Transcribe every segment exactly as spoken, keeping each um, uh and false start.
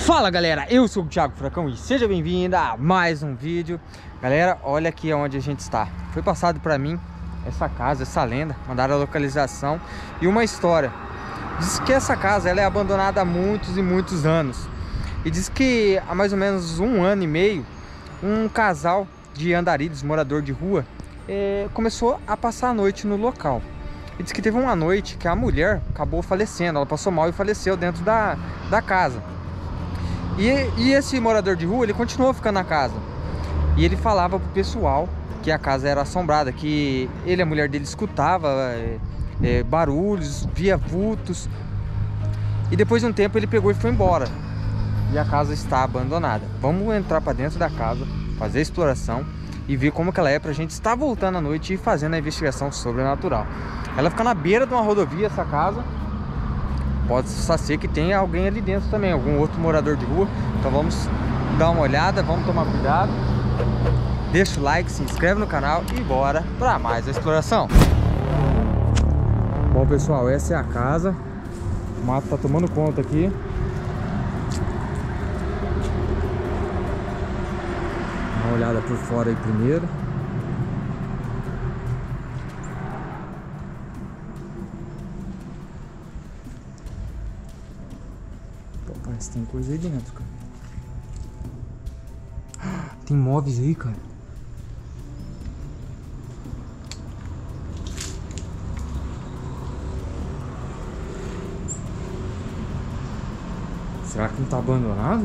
Fala galera, eu sou o Thiago Furacão e seja bem-vindo a mais um vídeo. Galera, olha aqui onde a gente está. Foi passado para mim essa casa, essa lenda, mandaram a localização e uma história. Diz que essa casa ela é abandonada há muitos e muitos anos. E diz que há mais ou menos um ano e meio, um casal de andarilhos, morador de rua, é, começou a passar a noite no local. E diz que teve uma noite que a mulher acabou falecendo, ela passou mal e faleceu dentro da, da casa. E, e esse morador de rua, ele continuou ficando na casa. E ele falava pro pessoal que a casa era assombrada, que ele e a mulher dele escutava é, é, barulhos, via vultos. E depois de um tempo ele pegou e foi embora. E a casa está abandonada. Vamos entrar para dentro da casa, fazer a exploração e ver como que ela é, pra gente estar voltando à noite e fazendo a investigação sobrenatural. Ela fica na beira de uma rodovia, essa casa. Pode ser que tenha alguém ali dentro também, algum outro morador de rua. Então vamos dar uma olhada, vamos tomar cuidado. Deixa o like, se inscreve no canal e bora para mais a exploração. Bom pessoal, essa é a casa. O mato tá tomando conta aqui. Dá uma olhada por fora aí primeiro. Parece que tem coisa aí dentro, cara. Tem móveis aí, cara. Será que não tá abandonado?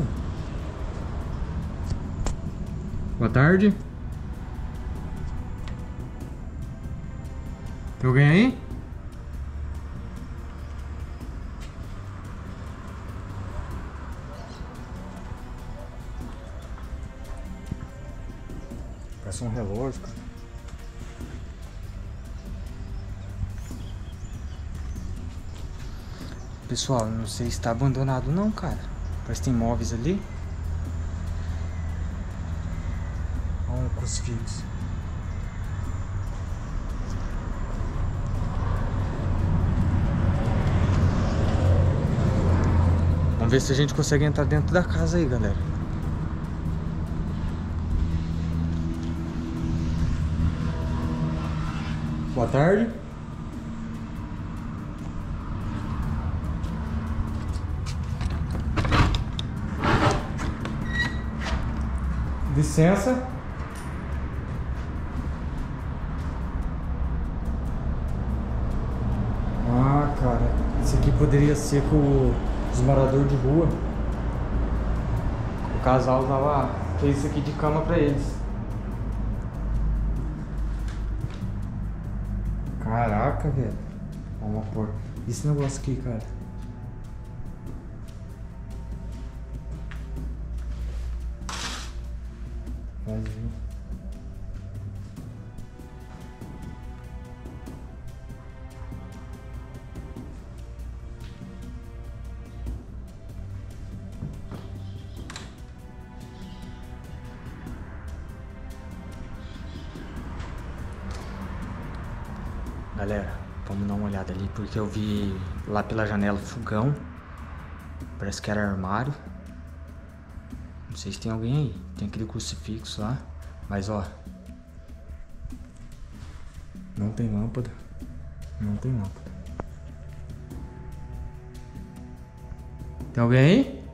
Boa tarde. Tem alguém aí? Parece um relógio, cara. Pessoal, não sei se está abandonado não, cara. Parece que tem móveis ali. Olha um crucifixo. Vamos ver se a gente consegue entrar dentro da casa aí, galera. Boa tarde. Licença. Ah, cara, isso aqui poderia ser com os moradores de rua. O casal usava, fez isso aqui de cama pra eles. Caraca, velho. Vamos pôr. Esse negócio aqui, cara. Vazio. Galera, vamos dar uma olhada ali, porque eu vi lá pela janela fogão. Parece que era armário. Não sei se tem alguém aí. Tem aquele crucifixo lá. Mas ó, não tem lâmpada. Não tem lâmpada. Tem alguém aí?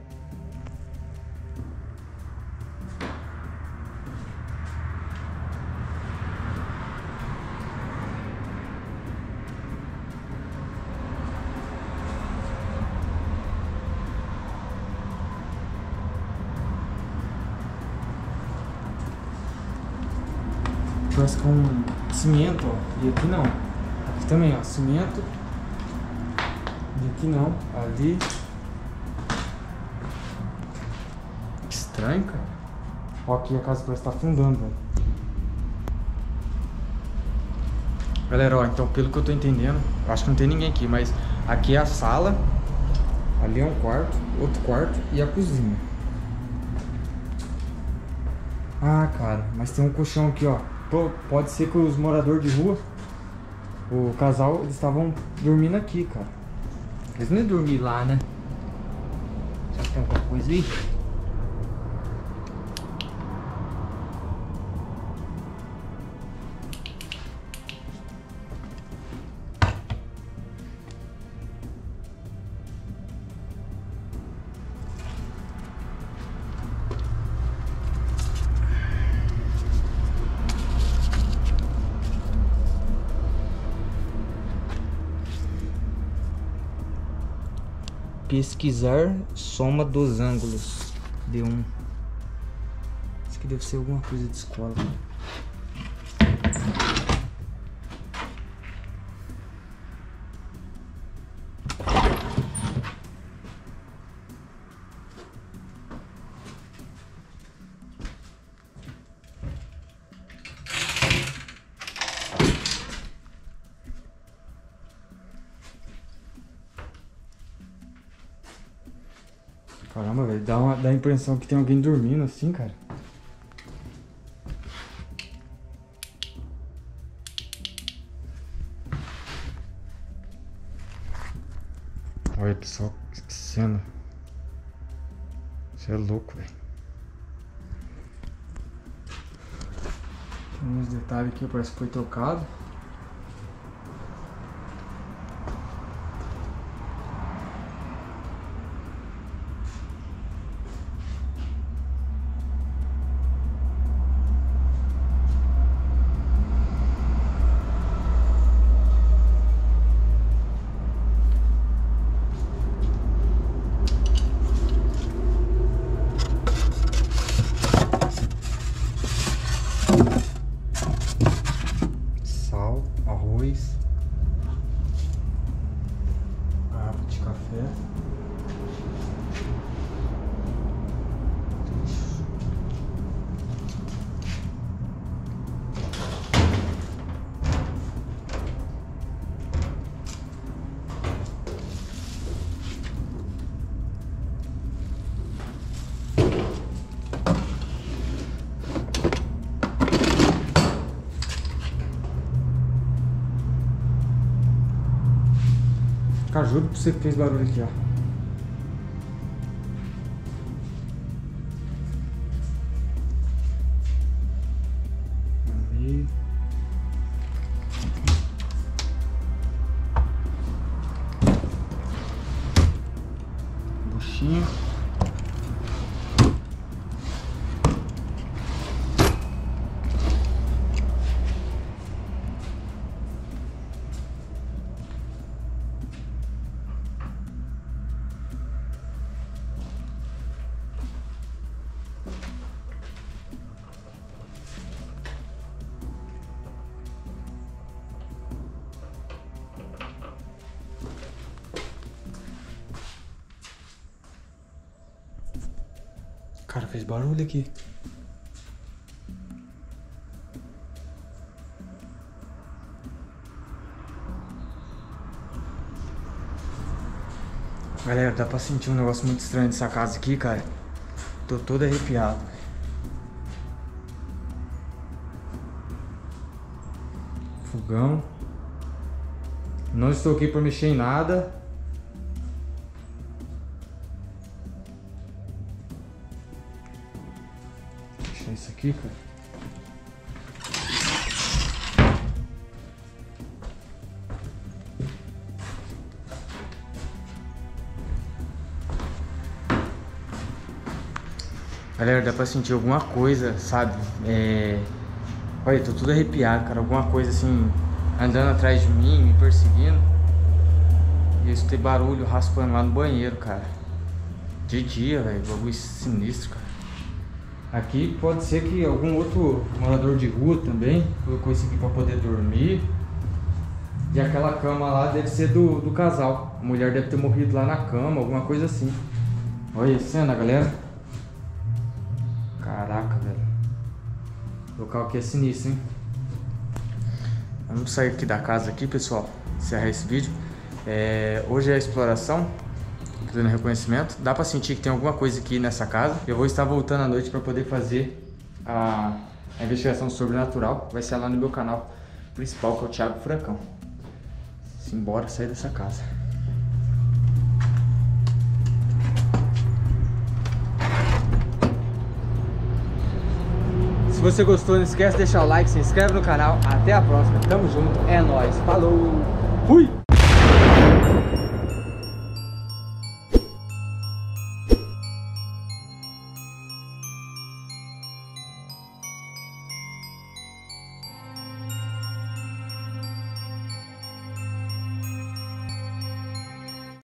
Parece que é um cimento, ó. E aqui não. Aqui também, ó. Cimento. E aqui não. Ali. Que estranho, cara. Ó, aqui a casa parece estar afundando, velho. Galera, ó, então pelo que eu tô entendendo, eu acho que não tem ninguém aqui, mas aqui é a sala. Ali é um quarto, outro quarto e a cozinha. Ah, cara, mas tem um colchão aqui, ó. Pode ser que os moradores de rua, o casal, eles estavam dormindo aqui, cara. Eles nem dormiram lá, né? Será que tem alguma coisa nós aí. Pesquisar soma dos ângulos de um. Isso aqui deve ser alguma coisa de escola. Caramba, velho, dá, uma, dá a impressão que tem alguém dormindo assim, cara. Olha, pessoal, que cena. Isso é louco, velho. Tem uns detalhes aqui, parece que foi trocado. Arroz, água de café, cara, juro pra você que fez barulho aqui, ó. No meio. Buchinho. Cara, fez barulho aqui. Galera, dá pra sentir um negócio muito estranho nessa casa aqui, cara. Tô todo arrepiado. Fogão. Não estou aqui pra mexer em nada. Isso aqui, cara. Galera, dá pra sentir alguma coisa, sabe? É... Olha, tô tudo arrepiado, cara. Alguma coisa assim, andando atrás de mim, me perseguindo. E eu escutei barulho raspando lá no banheiro, cara. De dia, velho. Bagulho sinistro, cara. Aqui pode ser que algum outro morador de rua também colocou isso aqui pra poder dormir. E aquela cama lá deve ser do, do casal. A mulher deve ter morrido lá na cama, alguma coisa assim. Olha a cena, galera. Caraca, velho. O local aqui é sinistro, hein? Vamos sair aqui da casa aqui, pessoal. Encerrar esse vídeo. É, hoje é a exploração, fazendo reconhecimento. Dá pra sentir que tem alguma coisa aqui nessa casa. Eu vou estar voltando à noite pra poder fazer a, a investigação sobrenatural. Vai ser lá no meu canal principal, que é o Thiago Furacão. Simbora sair dessa casa. você gostou, não esquece de deixar o like, se inscreve no canal. Até a próxima, tamo junto, é nóis, falou, fui!